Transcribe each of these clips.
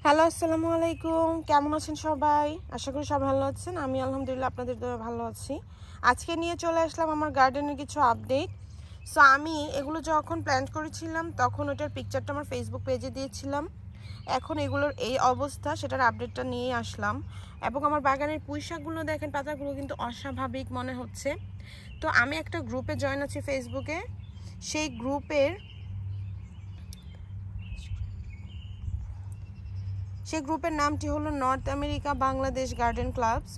Hello, আসসালামু আলাইকুম। কেমন আছেন সবাই? আশা করি সবাই ভালো আছেন। আমি আলহামদুলিল্লাহ আপনাদের দোয়ায় ভালো আছি। আজকে নিয়ে চলে আসলাম আমার গার্ডেনের কিছু আপডেট। সো আমি এগুলো যখন প্ল্যান্ট করেছিলাম তখন ওটার পিকচারটা আমার ফেসবুক পেজে দিয়েছিলাম। এখন এগুলোর এই অবস্থা, সেটার আপডেটটা নিয়ে আসলাম। এবং আমার বাগানের পুঁইশাকগুলো দেখেন, পাতাগুলো কিন্তু অস্বাভাবিক মনে হচ্ছে। তো আমি একটা গ্রুপে জয়েন আছি ফেসবুকে। সেই গ্রুপের নামটি হলো North America Bangladesh garden clubs.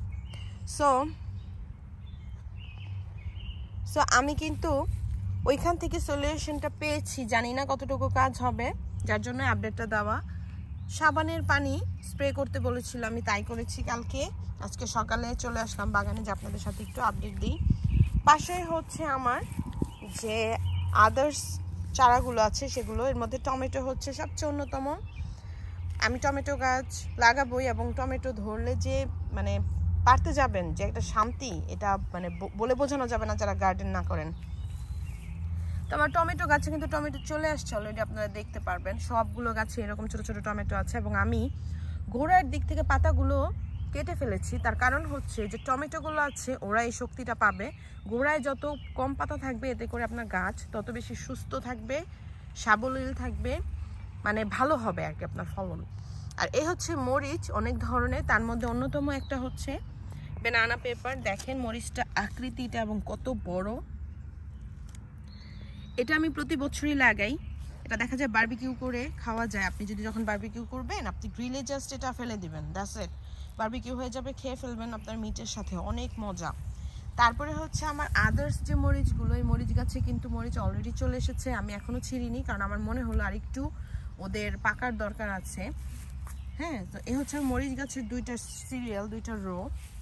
So আমি কিন্তু ওইখান থেকে সলিউশনটা পেয়েছি, জানি না কতটুকু কাজ হবে, যার জন্য আপডেটটা দেওয়া। সাবানের পানি স্প্রে করতে বলেছিল, আমি তাই করেছি কালকে। আজকে সকালে চলে আসলাম বাগানে যে আপনাদের সাথে একটু আপডেট দিই। পাশে হচ্ছে আমার যে আদার্স চারাগুলো আছে সেগুলো, এর মধ্যে টমেটো হচ্ছে সবচেয়ে অন্যতম। আমি টমেটো গাছ লাগাবোই, এবং টমেটো ধরলে যে মানে পারতে যাবেন যে একটা শান্তি, এটা মানে বলে বোঝানো যাবে না যারা গার্ডেন না করেন। তো আমার টমেটো গাছে কিন্তু টমেটো চলে আসছে অলরেডি, আপনারা দেখতে পারবেন। সবগুলো গাছে এরকম ছোট ছোট টমেটো আছে, এবং আমি গোড়ার দিক থেকে পাতাগুলো কেটে ফেলেছি। তার কারণ হচ্ছে যে টমেটোগুলো আছে, ওরা এই শক্তিটা পাবে। গোড়ায় যত কম পাতা থাকবে, এতে করে আপনার গাছ তত বেশি সুস্থ থাকবে, সাবলীল থাকবে, মানে ভালো হবে আর কি আপনার ফলন। আর এই হচ্ছে মরিচ অনেক ধরনের, তার মধ্যে অন্যতম একটা হচ্ছে বেনানা পেপার। দেখেন মরিচটা আকৃতিটা এবং কত বড়। এটা আমি প্রতি বছরই লাগাই। এটা দেখা যায় বারবিকিউ করে খাওয়া যায়। আপনি যদি যখন বারবিকিউ করবেন, আপনি গ্রিলে জাস্ট এটা ফেলে দিবেন, দ্যাটস ইট, বারবিকিউ হয়ে যাবে, খেয়ে ফেলবেন আপনার মিটের সাথে, অনেক মজা। তারপরে হচ্ছে আমার আদার্স যে মরিচগুলো, এই মরিচ গাছে কিন্তু মরিচ অলরেডি চলে এসেছে। আমি এখনো ছিঁড়িনি, কারণ আমার মনে হলো আরেকটু ওদের পাকার দরকার আছে। হ্যাঁ, তো এই হচ্ছে মরিচ গাছের দুইটা সিরিয়াল, দুইটা রো।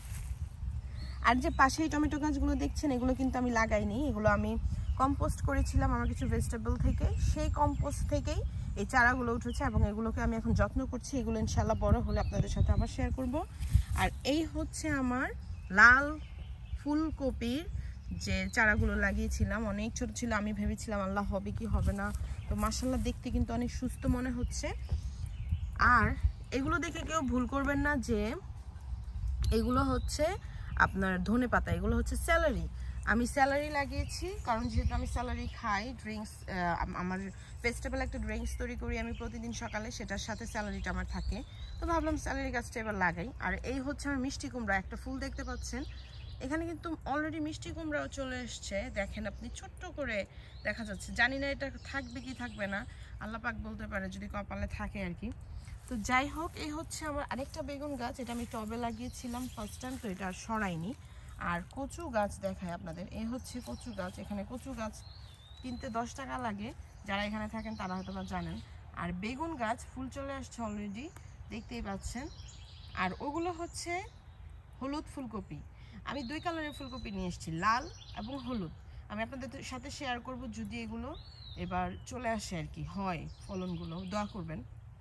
আর যে পাশে এই টমেটো গাছগুলো দেখছেন, এগুলো কিন্তু আমি লাগাইনি, এগুলো আমি কম্পোস্ট করেছিলাম আমার কিছু ভেজিটেবল থেকে। সেই কম্পোস্ট থেকেই এই চারাগুলো উঠেছে, এবং এগুলোকে আমি এখন যত্ন করছি। এগুলো ইনশাল্লাহ বড় হলে আপনাদের সাথে আবার শেয়ার করব। আর এই হচ্ছে আমার লাল ফুলকপির যে চারাগুলো লাগিয়েছিলাম, অনেক ছোট ছিল, আমি ভেবেছিলাম আল্লাহ হবে কি হবে না। তো মাশাআল্লাহ দেখতে কিন্তু অনেক সুস্থ মনে হচ্ছে। আর এগুলো দেখে কেউ ভুল করবেন না যে এগুলো হচ্ছে আপনার ধনেপাতা, এগুলো হচ্ছে স্যালারি। আমি স্যালারি লাগিয়েছি, কারণ যেহেতু আমি স্যালারি খাই, ড্রিঙ্কস, আমার ভেজিটেবল একটা ড্রিঙ্কস তৈরি করি আমি প্রতিদিন সকালে, সেটার সাথে স্যালারিটা আমার থাকে। তো ভাবলাম স্যালারি গাছটা এবার লাগাই। আর এই হচ্ছে আমার মিষ্টি কুমড়া, একটা ফুল দেখতে পাচ্ছেন এখানে, কিন্তু অলরেডি মিষ্টি কুমড়াও চলে এসছে। দেখেন আপনি, ছোট্ট করে দেখা যাচ্ছে। জানি না এটা থাকবে কি থাকবে না, আল্লাহ পাক বলতে পারে, যদি কপালে থাকে আর কি। তো যাই হোক, এই হচ্ছে আমার আরেকটা বেগুন গাছ, এটা আমি টবে লাগিয়েছিলাম ফার্স্ট টাইম, তো এটা আর সরাইনি। আর কচু গাছ দেখায় আপনাদের, এই হচ্ছে কচু গাছ। এখানে কচু গাছ কিনতে 10 টাকা লাগে, যারা এখানে থাকেন তারা হয়তো বা জানেন। আর বেগুন গাছ ফুল চলে আসছে অলরেডি, দেখতেই পাচ্ছেন। আর ওগুলো হচ্ছে হলুদ ফুলকপি। আমি 2 কালারের ফুলকপি নিয়ে এসেছি, লাল এবং হলুদ। আমি আপনাদের সাথে শেয়ার করব যদি এগুলো এবার চলে আসে আর কি, হয় ফলনগুলো, দোয়া করবেন।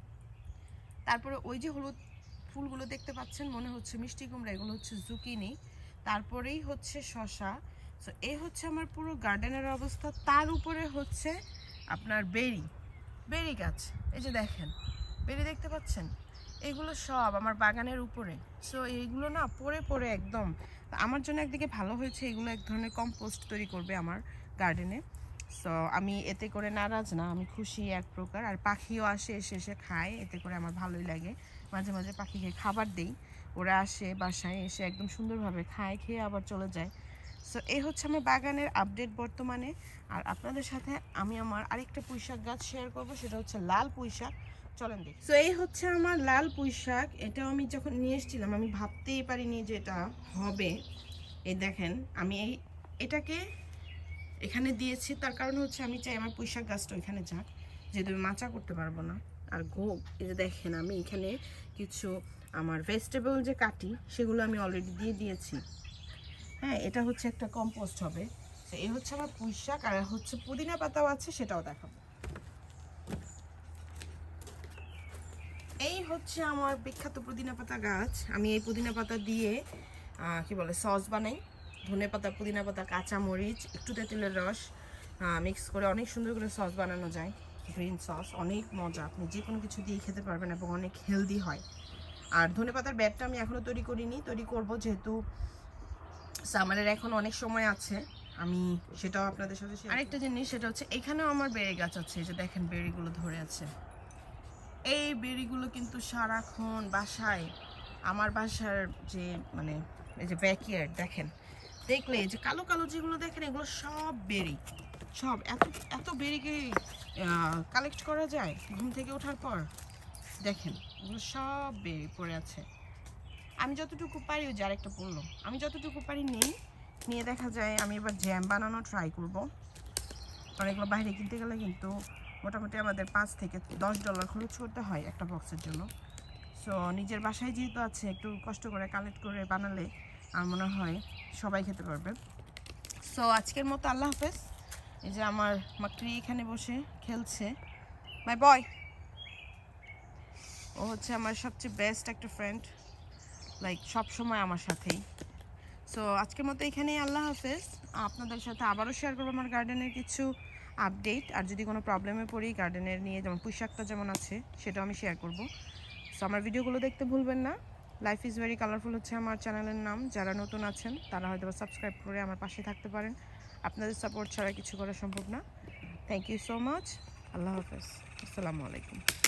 তারপরে ওই যে হলুদ ফুলগুলো দেখতে পাচ্ছেন, মনে হচ্ছে মিষ্টি কুমড়া, এগুলো হচ্ছে জুকিনি। তারপরেই হচ্ছে শসা। সো এই হচ্ছে আমার পুরো গার্ডেনের অবস্থা। তার উপরে হচ্ছে আপনার বেরি গাছ, এই যে দেখেন বেরি দেখতে পাচ্ছেন, এগুলো সব আমার বাগানের উপরে। সো এইগুলো না পড়ে পড়ে একদম, আমার জন্য একদিকে ভালো হয়েছে, এগুলো এক ধরনের কম্পোস্ট তৈরি করবে আমার গার্ডেনে। সো আমি এতে করে নারাজ না, আমি খুশি এক প্রকার। আর পাখিও আসে, এসে খায়, এতে করে আমার ভালোই লাগে। মাঝে মাঝে পাখিকে খাবার দেই, ওরা আসে বাসায়, এসে একদম সুন্দরভাবে খায়, খেয়ে আবার চলে যায়। সো এই হচ্ছে আমার বাগানের আপডেট বর্তমানে। আর আপনাদের সাথে আমি আমার আরেকটা পুঁইশাক গাছ শেয়ার করব, সেটা হচ্ছে লাল পুঁইশাক। চলেন দেখি। সো এই হচ্ছে আমার লাল পুঁইশাক। এটাও আমি যখন নিয়ে এসেছিলাম আমি ভাবতেই পারিনি যে এটা হবে। এই দেখেন, আমি এটাকে এখানে দিয়েছি, তার কারণ হচ্ছে আমি চাই আমার পুঁইশাক গাছটা ওইখানে যাক, যেহেতু আমি মাচা করতে পারবো না। আর এই যে দেখেন, আমি এখানে কিছু আমার ভেজিটেবল যে কাটি, সেগুলো আমি অলরেডি দিয়ে দিয়েছি। হ্যাঁ, এটা হচ্ছে একটা কম্পোস্ট হবে। এই হচ্ছে আমার পুঁইশাক। আর হচ্ছে পুদিনা পাতাও আছে, সেটাও দেখাবো। এই হচ্ছে আমার বিখ্যাত পুদিনা পাতা গাছ। আমি এই পুদিনা পাতা দিয়ে কি বলে সস বানাই। ধনে পাতা, পুদিনা পাতা, কাঁচা মরিচ, একটু তেঁতুলের রস মিক্স করে অনেক সুন্দর করে সস বানানো যায়। গ্রিন সস, অনেক মজা, আপনি যে কোনো কিছু দিয়ে খেতে পারবেন এবং অনেক হেলদি হয়। আর ধনেপাতার ব্যাটটা আমি এখনও তৈরি করিনি, তৈরি করব, যেহেতু সামারের এখন অনেক সময় আছে, আমি সেটাও আপনাদের সাথে শেয়ার। আরেকটা জিনিস সেটা হচ্ছে এখানেও আমার বেরি গাছ আছে, এই যে দেখেন বেরিগুলো ধরে আছে। এই বেরিগুলো কিন্তু সারাক্ষণ বাসায়, আমার বাসার যে মানে এই যে ব্যাকইয়ার্ড দেখেন, দেখলে এই যে কালো কালো যেগুলো দেখেন এগুলো সব বেরি, সব এত এত বেরিকে কালেক্ট করা যায় ঘুম থেকে ওঠার পর। দেখেন এগুলো সব বেরি পড়ে আছে। আমি যতটুকু পারি, ওই যে আরেকটা পড়লো, আমি যতটুকু পারি নেই, নিয়ে দেখা যায় আমি এবার জ্যাম বানানো ট্রাই করব। কারণ এগুলো বাইরে কিনতে গেলে কিন্তু মোটামুটি আমাদের $5 থেকে $10 খরচ করতে হয় একটা বক্সের জন্য। সো নিজের বাসায় যেহেতু আছে, একটু কষ্ট করে কালেক্ট করে বানালে আমার মনে হয় সবাই খেতে পারবে। সো আজকের মতো আল্লাহ হাফেজ। এই যে আমার মাকড়ি এখানে বসে খেলছে, মাই বয়, ও হচ্ছে আমার সবচেয়ে বেস্ট একটা ফ্রেন্ড, লাইক সব সময় আমার সাথেই। সো আজকের মতো এখানেই, আল্লাহ হাফেজ। আপনাদের সাথে আবারও শেয়ার করবো আমার গার্ডেনের কিছু আপডেট, আর যদি কোনো প্রবলেমে পড়ি গার্ডেনের নিয়ে, যেমন পুঁইশাকটা যেমন আছে সেটাও আমি শেয়ার করব। সো আমার ভিডিওগুলো দেখতে ভুলবেন না। লাইফ ইজ ভেরি কালারফুল হচ্ছে আমার চ্যানেলের নাম। যারা নতুন আছেন তারা হয়তো সাবস্ক্রাইব করে আমার পাশে থাকতে পারেন। আপনাদের সাপোর্ট ছাড়া কিছু করা সম্ভব না। Thank you so much. আল্লাহ হাফেজ, আসসালামু আলাইকুম।